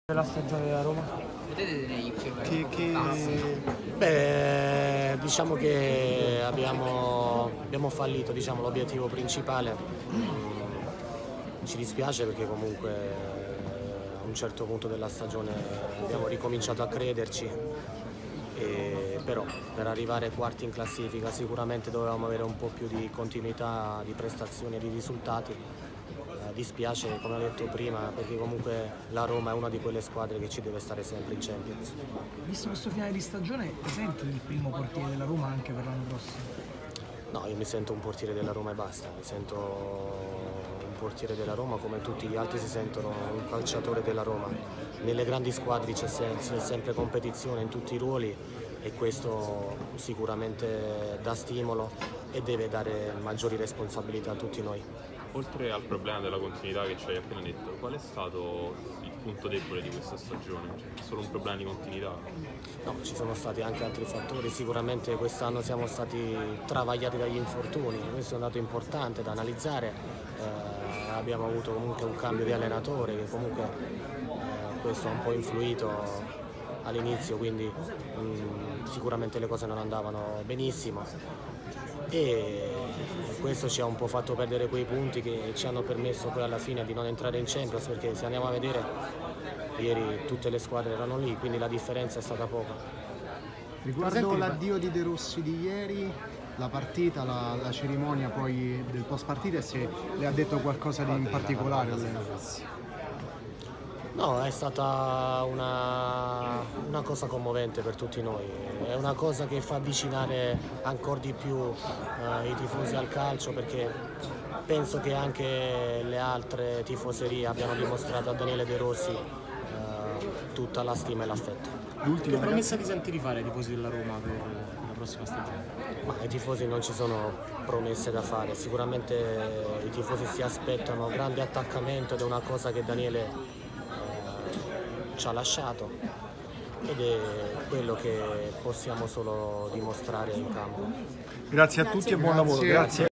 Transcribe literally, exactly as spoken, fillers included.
Della stagione della Roma? Che, che... Beh, diciamo che abbiamo, abbiamo fallito diciamo, l'obiettivo principale. Ci dispiace perché comunque a un certo punto della stagione abbiamo ricominciato a crederci, e però per arrivare ai quarti in classifica sicuramente dovevamo avere un po' più di continuità di prestazioni e di risultati. Eh, dispiace, come ho detto prima, perché comunque la Roma è una di quelle squadre che ci deve stare sempre in Champions. Visto questo finale di stagione, ti senti il primo portiere della Roma anche per l'anno prossimo? No, io mi sento un portiere della Roma e basta, mi sento un portiere della Roma come tutti gli altri si sentono un calciatore della Roma. Nelle grandi squadre c'è sempre competizione in tutti i ruoli e questo sicuramente dà stimolo e deve dare maggiori responsabilità a tutti noi. Oltre al problema della continuità che ci hai appena detto, qual è stato il punto debole di questa stagione? Cioè, solo un problema di continuità? No, ci sono stati anche altri fattori, sicuramente quest'anno siamo stati travagliati dagli infortuni, questo è un dato importante da analizzare, eh, abbiamo avuto comunque un cambio di allenatore che comunque eh, questo ha un po' influito all'inizio, quindi mh, sicuramente le cose non andavano benissimo e questo ci ha un po' fatto perdere quei punti che ci hanno permesso poi alla fine di non entrare in Champions, perché se andiamo a vedere ieri tutte le squadre erano lì, quindi la differenza è stata poca. Riguardo l'addio di De Rossi di ieri, la partita, la, la cerimonia poi del post partita, se le ha detto qualcosa di in particolare all'allenatore? No, è stata una, una cosa commovente per tutti noi, è una cosa che fa avvicinare ancora di più eh, i tifosi al calcio, perché penso che anche le altre tifoserie abbiano dimostrato a Daniele De Rossi eh, tutta la stima e l'affetto. Che promessa ti senti di fare ai tifosi della Roma per la prossima stagione? Ma ai tifosi non ci sono promesse da fare, sicuramente i tifosi si aspettano grande attaccamento ed è una cosa che Daniele ci ha lasciato ed è quello che possiamo solo dimostrare in campo. Grazie a tutti e buon lavoro. Grazie.